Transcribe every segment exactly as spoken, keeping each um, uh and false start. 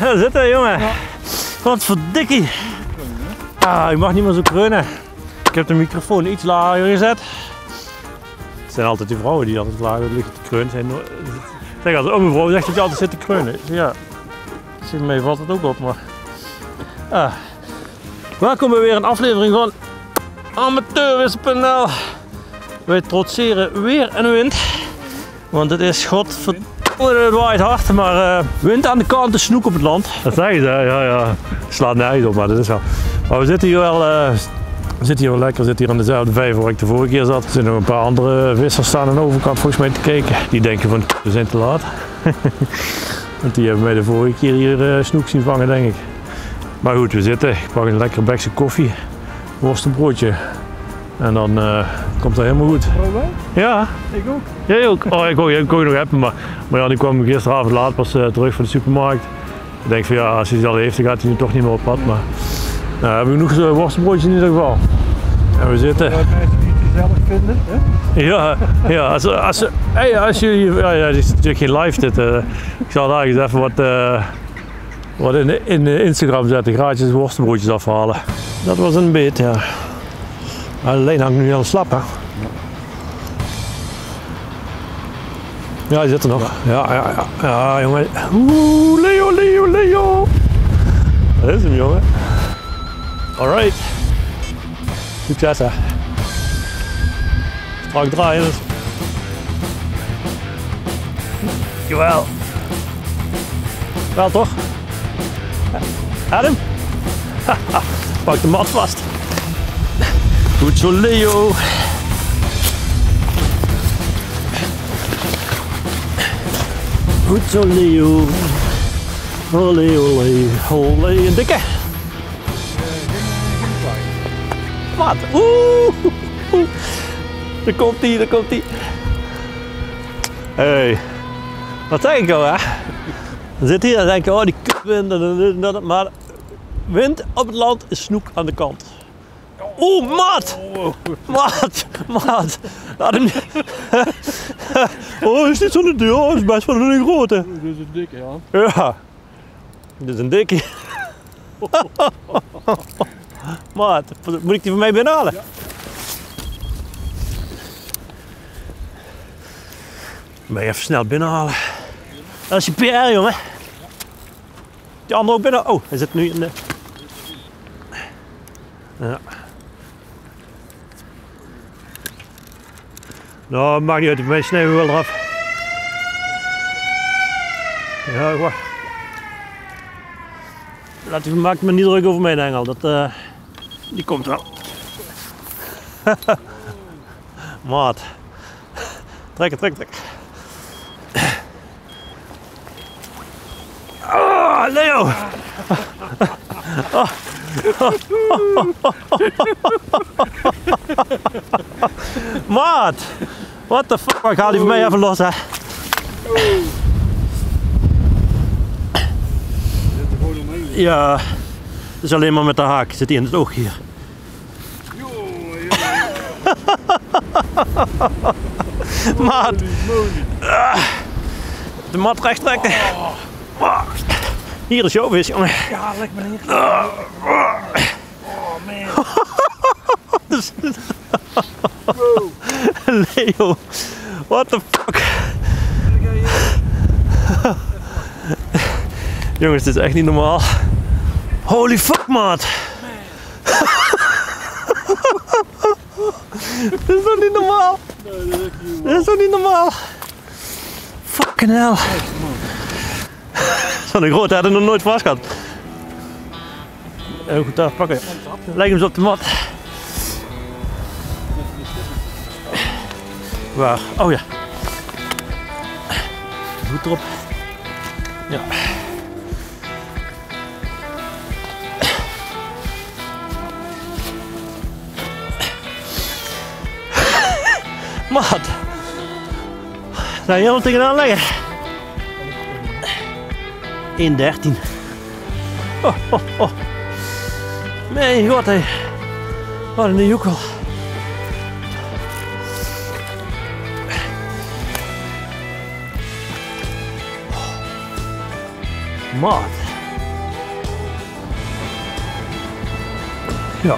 Daar zit hij, jongen. Ja. Wat verdikkie. Ah, je mag niet meer zo kreunen. Ik heb de microfoon iets lager gezet. Het zijn altijd die vrouwen die altijd lager liggen te kreunen. Zeg altijd, oh mevrouw zegt dat je altijd zit te kreunen. Ja, zeg, mij valt het ook op, maar... Ah. Welkom bij weer een aflevering van Amateurvisser punt n l. Wij trotseren weer en wind. Want het is godverdomme, het waait hard, maar uh, wind aan de kant en snoek op het land. Dat zeggen ze, ja ja. Het slaat nergens op, maar dat is wel. Maar we zitten hier wel, uh, we zitten hier wel lekker, we zitten hier aan dezelfde vijver waar ik de vorige keer zat. Er zijn nog een paar andere vissers staan aan de overkant volgens mij te kijken. Die denken van, we zijn te laat. Want die hebben mij de vorige keer hier uh, snoek zien vangen, denk ik. Maar goed, we zitten. Ik pak een lekkere bekse koffie, worstenbroodje. En dan uh, komt dat helemaal goed. Ja. Ik ook. Jij ook? Oh, ik ook, ik ook nog hebben, maar, maar ja, die kwam gisteravond laat pas uh, terug van de supermarkt. Ik denk van ja, als hij het al heeft, dan gaat hij nu toch niet meer op pad. Maar nou, we hebben genoeg uh, worstenbroodjes in ieder geval. En we zitten. Ja, mensen die het zelf vinden, hè? Ja, ja, als, als, hey, als jullie, ja, ja, dit is natuurlijk geen live dit. Uh, ik zal daar eens even wat, uh, wat in, in Instagram zetten, gratis worstenbroodjes afhalen. Dat was een beet, ja. Alleen hangt nu heel slap, hè? Ja, hij zit er nog. Ja, ja, ja, ja, jongen. Oeh, Leo, Leo, Leo. Dat is hem, jongen. Alright. Succes, hè. Strak draaien. Dus. Jawel. Wel toch? Adam? Pak de mat vast. Goed zo, Leo. Goed zo, Leo. Olé, olé, olé. Een dikke. Wat? Oeh. Daar komt ie, daar komt ie. Hey. Wat zeg ik nou, hè? Dan zit hier en denk je, oh die kutwind. Maar wind op het land is snoek aan de kant. Oeh, maat! Maat! Maat! Laat hem niet. Oh, is dit zo'n deur? Oh, is best wel een grote. Dit is een dikke, ja. Ja. Dit is een dikkie. Maat, moet ik die van mij binnenhalen? Ja. Ben je even snel binnenhalen. Dat is je P R, jongen. Die andere ook binnen. Oh, hij zit nu in de... Ja. Nou, maakt niet uit, bij mij snijden we wel eraf. Ja, wacht. Laat u, maak me niet druk over mijn engel, dat, uh, die komt wel. Maat. Trekken, trekken, trekken. Oh, Leo! Oh. Maat! What the fuck? Ik haal die van mij even los, hè. Ja, het is alleen maar met de haak. Zit hij in het oog hier. Maat! De mat recht trekken. Hier is jouw vis, jongen. Ja, leg me neer. Oh, man. Leo, what the fuck? Jongens, dit is echt niet normaal. Holy fuck, maat! Dit is toch niet normaal? Nee, dat is echt niet normaal. Dit is toch niet normaal? Fucking hell. Zo'n grote hadden we nog nooit vast gehad. Heel goed daar pakken. Leg hem eens op de mat. Waar? Oh ja. Goed erop. Ja. Maat. Zou je helemaal tegenaan leggen? één dertien. Oh, oh, oh. Mijn god, hé. Wat een joekel. Maat. Ja.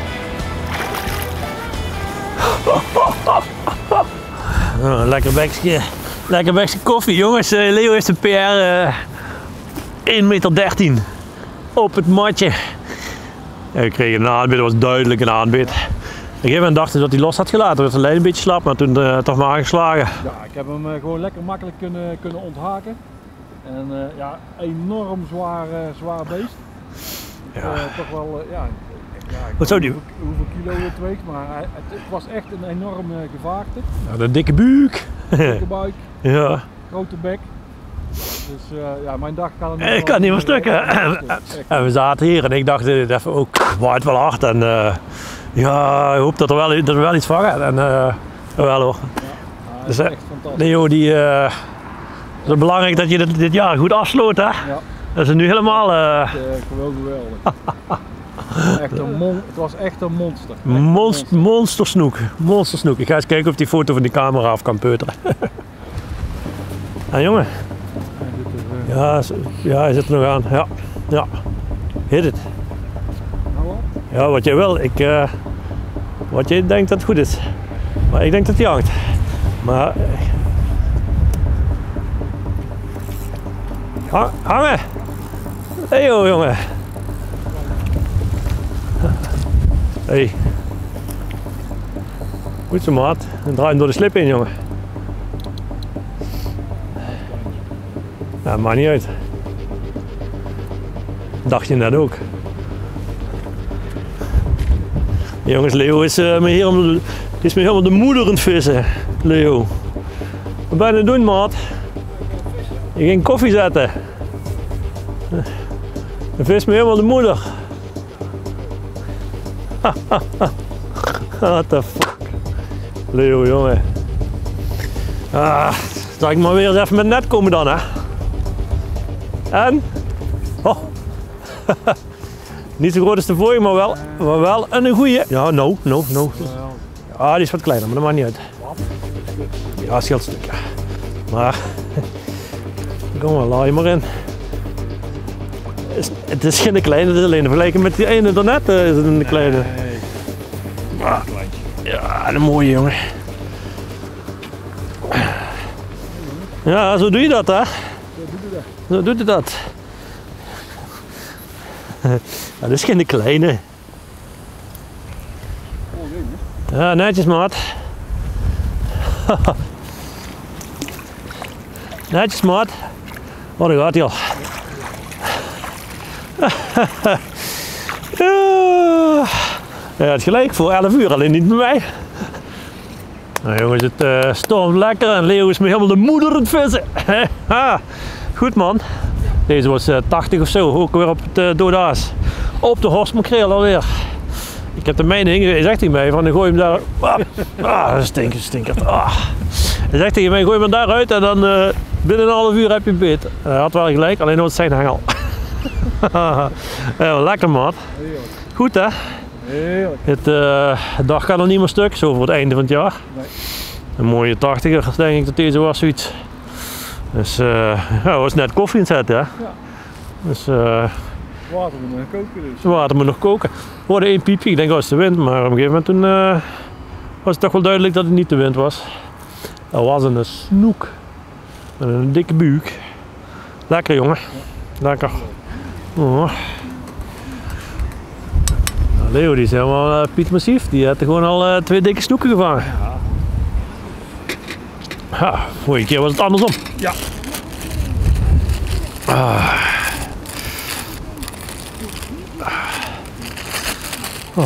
Oh, lekker bekje. Lekker bekje koffie, jongens. Uh, Leo heeft een P R uh, één meter dertien op het matje. Ja, ik kreeg een aanbid, dat was duidelijk een aanbid. Op een gegeven moment dacht ik dat hij los had gelaten. Hij was alleen een beetje slap, maar toen uh, toch maar aangeslagen. Ja, ik heb hem uh, gewoon lekker makkelijk kunnen, kunnen onthaken. En uh, ja, enorm zwaar, uh, zwaar beest. Ja. Uh, toch wel, uh, ja, ja, ik Wat zou die? Hoeveel, hoeveel kilo het weegt, maar hij, het, het was echt een enorm uh, gevaarte. Ja, een dikke buik. Dikke buik. Ja. Grote bek. Dus uh, ja, mijn dag kan het niet. Ik kan niet meer stukken. En we zaten hier en ik dacht dit even ook waait wel hard en uh, ja, ik hoop dat er wel, dat er wel iets van gaat. En uh, wel hoor. Ja, dat is echt fantastisch. Leo, die, uh, het is belangrijk dat je dit, dit jaar goed afsloot, hè? Ja. Dat is nu helemaal. Uh... Echt, uh, gewoon geweldig. Echt een mon het was echt een monster. Echt Monst monster. monster snoek. Monster snoek. Ik ga eens kijken of die foto van die camera af kan peuteren. Ah, jongen. Ja, ja, hij zit er nog aan. Ja, ja. Hit it. Ja, wat jij wil. Ik, uh, wat jij denkt dat het goed is. Maar ik denk dat hij hangt. Maar... Ha hangen! Hey joh, jongen. Hey. Goed zo, maat. En draai hem door de slip in, jongen. Ja, maakt niet uit. Dacht je net ook. Jongens, Leo is, uh, me helemaal, is me helemaal de moeder aan het vissen. Leo. Wat ben je aan het doen, maat? Je ging koffie zetten. Je vist me helemaal de moeder. What the fuck. Leo, jongen. Ah, zal ik maar weer eens even met net komen dan, hè? En? Oh. Niet zo groot als de vorige, maar wel, maar wel een goeie. Ja, no, no, no. Ah, die is wat kleiner, maar dat maakt niet uit. Ja, scheelt een stuk. Maar, kom maar, laai je maar in. Het is geen kleine, het is alleen vergelijken met die ene daarnet is het een kleine. Maar, ja, een mooie jongen. Ja, zo doe je dat, hè? Zo doet hij dat. Ja, dat is geen kleine. Ja, netjes, maat. Netjes, maat. Oh, daar gaat hij al. Ja, het is gelijk voor elf uur, alleen niet bij mij. Nou jongens, het uh, stormt lekker en Leo is me helemaal de moeder aan het vissen. Goed man. Deze was uh, tachtig of zo, ook weer op het uh, dode aas. Op de horstmakreel alweer. Ik heb de mijne hij zegt hij mij van dan gooi hem daar. Ah, ah stinker, stinker. Ah. Hij zegt tegen mij gooi hem daaruit en dan uh, binnen een half uur heb je een beet. Hij had wel gelijk, alleen dat was zijn hengel. Ja, lekker maat. Goed hè? Heerlijk. Het, uh, de dag kan nog niet meer stuk, zo voor het einde van het jaar. Nee. Een mooie tachtiger denk ik dat deze was zoiets. Dus uh, ja, was net koffie in het zetten hè. Ja. Dus uh, water moet nog koken dus. Water moet nog koken. We hoorden één piepje, ik denk dat was de wind, maar op een gegeven moment toen, uh, was het toch wel duidelijk dat het niet de wind was. Dat was een snoek. Met een dikke buik. Lekker jongen. Lekker. Oh. Leo die is helemaal uh, Piet Massief, die had gewoon al uh, twee dikke snoeken gevangen. Ja. Ja, vorige keer was het andersom. Ja. Ah. Oh.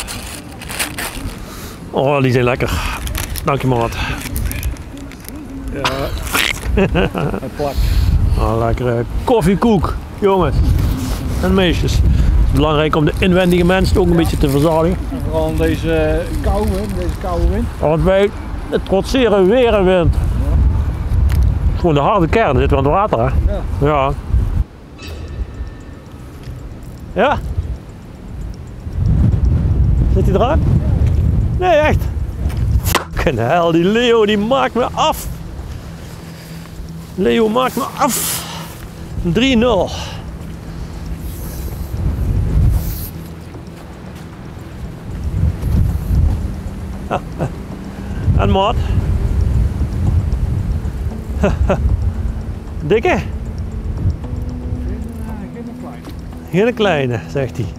Oh, die zijn lekker. Dank je maat. Ja. Het plakt. Oh, lekkere koffiekoek, jongens en meisjes. Het is belangrijk om de inwendige mensen ook een ja. beetje te verzadigen. En vooral in deze koude, deze koude wind. Want wij trotseren weer en wind. Ja. Gewoon de harde kern, er zit wel aan het water hè? Ja. Ja. Ja? Zit hij eraan? Nee, echt. Fucking hell, die Leo die maakt me af. Leo maakt me af. drie nul. En maat? Dikke? Geen, geen klein. Geen kleine, zegt hij.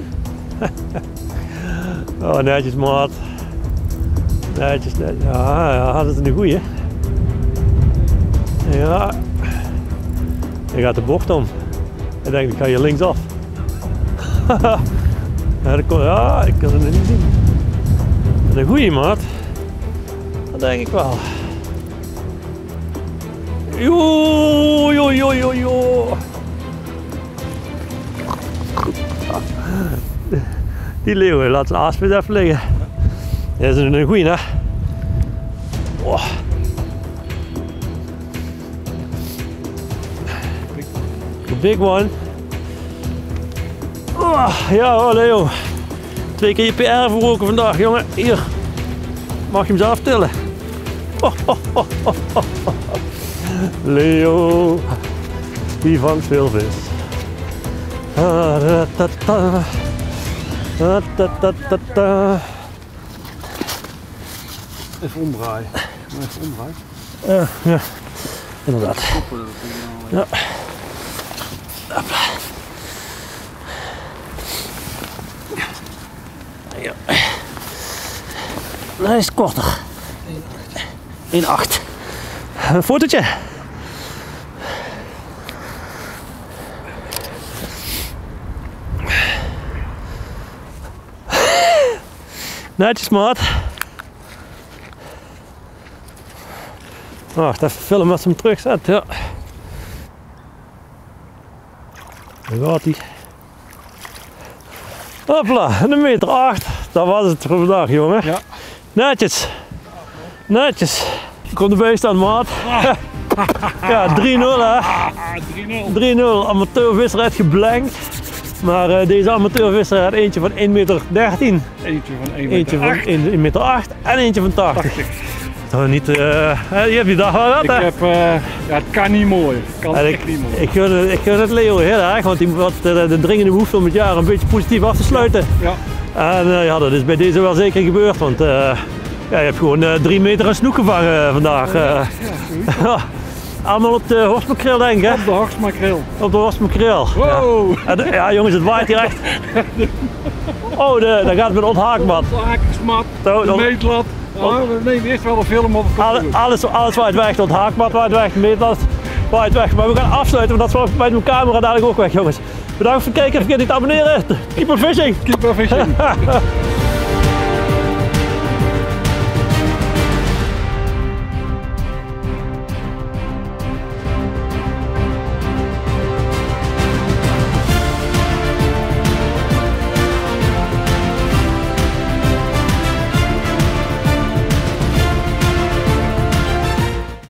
Oh, netjes maat. Netjes, netjes. Ja, ja, dat is een goeie. Ja. Je gaat de bocht om. Ik denk, ik ga hier linksaf. Ja, dat kon, ja, ik kan het niet zien. Dat is een goeie maat. Dat denk ik wel. Joe, joe, joe, joe, joe. Die leeuwen, laat zijn aaspit even liggen. Dat is een goeie, hè? Oh. The big one. Oh, ja, oh Leo. Twee keer je P R verbroken vandaag, jongen. Hier. Mag je hem zelf tillen? Oh, oh, oh, oh, oh. Leo, die vangt veel vis. Ah, da, da, da. Da, da, da, da, da. Even omdraaien. Even omdraaien. Uh, ja, inderdaad. Ja. Ja. Hij is korter. één komma acht. Een fotootje. Netjes maat. Wacht, even filmen als ze hem terugzet. Ja. Daar gaat hij. Hopla, een meter acht. Dat was het voor vandaag, jongen. Ja. Netjes. Netjes. Komt de beest aan, maat. Ja, drie nul hè. drie nul. drie nul. Amateurvisser heeft geblankt. Maar uh, deze amateurvisser had eentje van één meter dertien. Eentje van één meter Eentje van acht. één meter acht en eentje van tachtig. Toch niet, uh, je hebt die dag wel gehad, Ik hè? heb, uh, ja, het kan niet mooi. Het kan En echt ik, niet mooi. ik, gun het, ik gun het Leo heel erg, want die had de, de dringende behoefte om het jaar een beetje positief af te sluiten. Ja. En uh, ja, dat is bij deze wel zeker gebeurd, want uh, ja, je hebt gewoon uh, drie meter aan snoek gevangen vandaag. Uh, Ja, ja, allemaal op de horstmakreel denk ik, hè? op de hartsmakreel. Op de horstmakreel. Wow! Ja. En, ja jongens, het waait hier echt. Oh, de, daar gaat het met onthaakmat. De hakersmat, Zo, de dan- meetlat. Oh, we nemen eerst wel een film op het Alle- computer. alles, alles waait weg, het onthaakmat waait weg, de meetlat waait weg. Maar we gaan afsluiten, want dat is bij mijn camera dadelijk ook weg, jongens. Bedankt voor het kijken, vergeet niet te abonneren. Keep on fishing! Keep on fishing.